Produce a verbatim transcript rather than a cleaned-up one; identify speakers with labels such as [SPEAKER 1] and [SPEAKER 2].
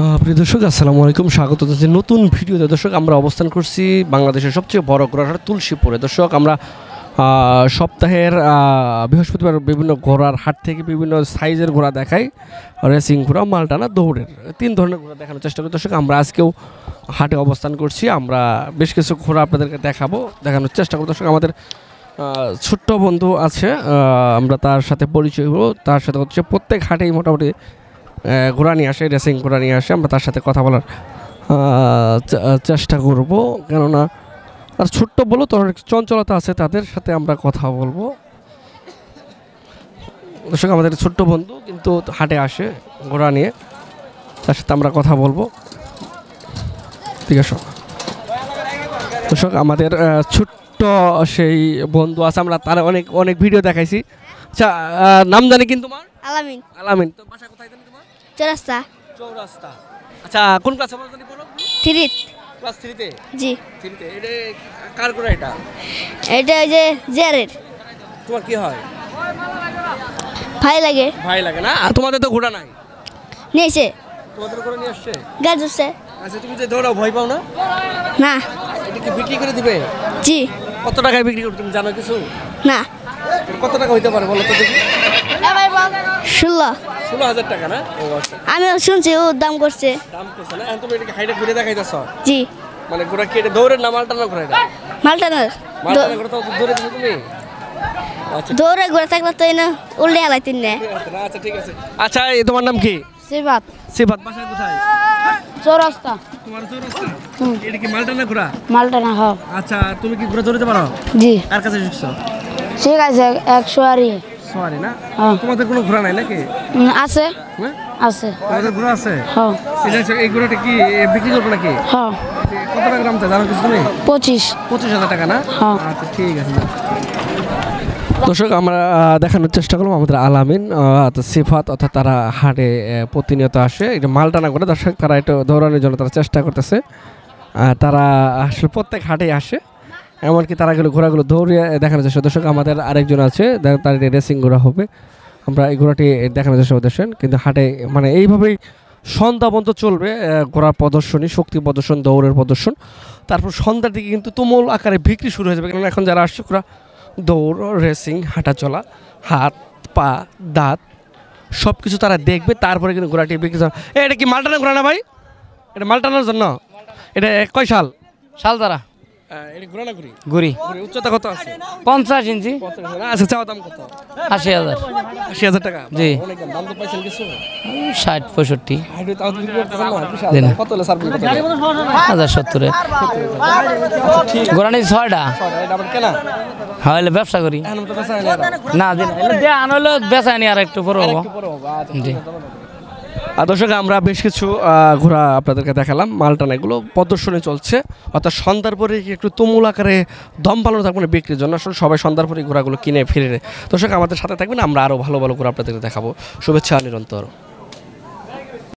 [SPEAKER 1] প্রিয় দর্শক আসসালামু আলাইকুম, স্বাগত জানাচ্ছি নতুন ভিডিওতে। দর্শক আমরা অবস্থান করছি বাংলাদেশের সবচেয়ে বড় ঘোড়ার তুলসীপুরে। দর্শক আমরা সপ্তাহের বৃহস্পতিবার বিভিন্ন ঘোড়ার হাট থেকে বিভিন্ন সাইজের ঘোড়া দেখাই, রেসিং ঘোড়া, মালটানা, দৌড়ের, তিন ধরনের ঘোড়া দেখানোর চেষ্টা করি। দর্শক আমরা আজকেও হাটে অবস্থান করছি, আমরা বেশ কিছু ঘোড়া আপনাদেরকে দেখাবো, দেখানোর চেষ্টা করব। দর্শক আমাদের ছোট্ট বন্ধু আছে, আমরা তার সাথে পরিচয় হবো। তার সাথে হচ্ছে প্রত্যেক হাটেই মোটামুটি ঘোড়া নিয়ে আসে, রেসিং ঘোড়া নিয়ে আসে। আমরা তার সাথে কথা বলার চেষ্টা করব, কেননা আর ছোট্ট বলো তো অনেক চঞ্চলতা আছে, তাদের সাথে আমরা কথা বলবো। দর্শক আমাদের ছোট্ট বন্ধু কিন্তু হাটে আসে ঘোড়া নিয়ে, তার সাথে আমরা কথা বলবো। ঠিক আছে দর্শক, আমাদের ছোট্ট সেই বন্ধু আছে, আমরা তার অনেক অনেক ভিডিও দেখাইছি। আচ্ছা, নাম জানি কিন্তু তোমার?
[SPEAKER 2] আলামিন।
[SPEAKER 1] আলামিন, তো বাসা কোথায় জানি তোমার?
[SPEAKER 2] চৌরাস্তা।
[SPEAKER 1] চৌরাস্তা। আচ্ছা, কোন ক্লাসে পড়ো জানি পড়ো?
[SPEAKER 2] থ্রি।
[SPEAKER 1] ক্লাস থ্রি তে?
[SPEAKER 2] জি।
[SPEAKER 1] থ্রি তে। এটা কার ঘোড়া এটা?
[SPEAKER 2] এটা ওই যে জেরের।
[SPEAKER 1] তোমার কি হয়?
[SPEAKER 2] ভাই লাগে।
[SPEAKER 1] ভাই লাগে না? আর তোমাদের তো ঘোড়া নাই?
[SPEAKER 2] নিয়েছে।
[SPEAKER 1] তোমাদের ঘোড়া নিয়ে আসছে?
[SPEAKER 2] গাছ উঠছে।
[SPEAKER 1] আচ্ছা, তুমি যে দৌড়াও ভয় পাও না?
[SPEAKER 2] না।
[SPEAKER 1] এটা কি বিক্রি করে দিবে?
[SPEAKER 2] জি।
[SPEAKER 1] কত টাকায় বিক্রি করবে তুমি জানো কিছু?
[SPEAKER 2] না।
[SPEAKER 1] কত টাকা হইতে পারে বলো তো দেখি?
[SPEAKER 2] ষোলো।
[SPEAKER 1] ষোলো হাজার টাকা না? ও আচ্ছা।
[SPEAKER 2] আমি শুনছি ও দাম করছে।
[SPEAKER 1] দাম করছে না? এখন তুমি এটাকে হাইটে ঘুরে দেখাইতেছ?
[SPEAKER 2] জি।
[SPEAKER 1] মানে ঘোড়া কি এটা দৌড়ের না মালটানা ঘোড়া এটা?
[SPEAKER 2] মালটানার।
[SPEAKER 1] মালটানা ঘোড়া তো দৌড়ে দিছো তুমি? আচ্ছা।
[SPEAKER 2] দৌড়ে ঘোড়া থাকলে তো এনে উল্টে হেলাই তিন নে।
[SPEAKER 1] আচ্ছা ঠিক আছে। আচ্ছা, এই তোমার নাম কি?
[SPEAKER 2] সিফাত।
[SPEAKER 1] সিফাত, বাসা কোথায়?
[SPEAKER 2] চৌরাস্তা।
[SPEAKER 1] তোমার চৌরাস্তা? এটা কি মালটানা ঘোড়া?
[SPEAKER 2] মালটানা হ।
[SPEAKER 1] আচ্ছা, তুমি কি ঘোড়া দৌড়াতে পারো?
[SPEAKER 2] জি।
[SPEAKER 1] কার কাছে শিখছো?
[SPEAKER 2] ঠিক আছে, একশো আরি।
[SPEAKER 1] সরি না?
[SPEAKER 2] হ্যাঁ।
[SPEAKER 1] তোমাদের কোনো ঘোড়া নাই নাকি?
[SPEAKER 2] আছে।
[SPEAKER 1] হ্যাঁ?
[SPEAKER 2] আছে।
[SPEAKER 1] তোমাদের ঘোড়া আছে?
[SPEAKER 2] হ্যাঁ।
[SPEAKER 1] এটা এই ঘোড়াটা কি বিক্রি করবে নাকি?
[SPEAKER 2] হ্যাঁ।
[SPEAKER 1] কত টাকা দাম চাই জানো কিছু তুমি?
[SPEAKER 2] পঁচিশ।
[SPEAKER 1] পঁচিশ হাজার টাকা না?
[SPEAKER 2] হ্যাঁ।
[SPEAKER 1] আচ্ছা ঠিক আছে। দর্শক আমরা দেখানোর চেষ্টা করলাম আমাদের আলামিন, সিফাত, অর্থাৎ তারা হাটে প্রতিনিয়ত আসে, এটা মালটানা করে। দর্শক তারা এটা দৌড়ানোর জন্য তারা চেষ্টা করতেছে। তারা আসলে প্রত্যেক হাটেই আসে, এমনকি তারা গেলে ঘোড়াগুলো দৌড়িয়ে দেখানোর চেষ্টা। দর্শক আমাদের আরেকজন আছে, তার রেসিং ঘোড়া হবে, আমরা এই ঘোড়াটি দেখানোর চেষ্টা করতেছেন। কিন্তু হাটে মানে এইভাবেই সন্ধ্যা পর্যন্ত চলবে ঘোড়ার প্রদর্শনী, শক্তি প্রদর্শন, দৌড়ের প্রদর্শন। তারপর সন্ধ্যার দিকে কিন্তু তুমুল আকারে বিক্রি শুরু হয়ে যাবে, কারণ এখন যারা আসছে ঘোড়া দৌড়, রেসিং, হাঁটা চলা, হাত পা দাঁত সব কিছু তারা দেখবে, তারপরে কিন্তু ঘোড়াটি বিক্রি। এটা কি মালটানা ঘোড়া না ভাই? এটা মালটানার জন্য? এটা কয় সাল?
[SPEAKER 3] শাল দ্বারা
[SPEAKER 1] এটা ঘোড়া না ঘুরি?
[SPEAKER 3] ঘুরি।
[SPEAKER 1] উচ্চতা কত আছে?
[SPEAKER 3] পঞ্চাশ ইঞ্চি।
[SPEAKER 1] আচ্ছা, চাওয়া দাম কত?
[SPEAKER 3] আশি হাজার।
[SPEAKER 1] আশি হাজার টাকা?
[SPEAKER 3] জি।
[SPEAKER 1] অনেক দাম। দাম তো পাইছেন কিছু?
[SPEAKER 3] ষাট পঁয়ষট্টি।
[SPEAKER 1] দিন কত হলে সার্ভিস কত?
[SPEAKER 3] হাজার সত্তরে। গোড়া নিয়েছি ছয়টা।
[SPEAKER 1] কেনা
[SPEAKER 3] হলে ব্যবসা করি না, দিন আনলো বেচা নি আর একটু পরে হবো। জি।
[SPEAKER 1] আর দর্শক আমরা বেশ কিছু ঘোড়া আপনাদেরকে দেখালাম, মালটানা, এগুলো প্রদর্শনী চলছে, অর্থাৎ সন্ধ্যার পরে একটু তুমুল আকারে দম পালানো থাকবে বিক্রির জন্য। আসলে সবাই সন্ধ্যার পরে ঘোড়াগুলো কিনে ফিরে। দর্শক আমাদের সাথে থাকবেন, আমরা আরও ভালো ভালো ঘোড়া আপনাদেরকে দেখাবো। শুভেচ্ছা নিরন্তর।